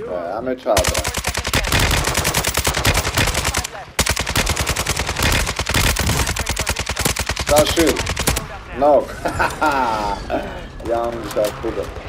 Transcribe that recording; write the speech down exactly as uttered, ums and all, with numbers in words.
É, a machada. Tá shoot. Knock. Ja, I'm just got pulled up.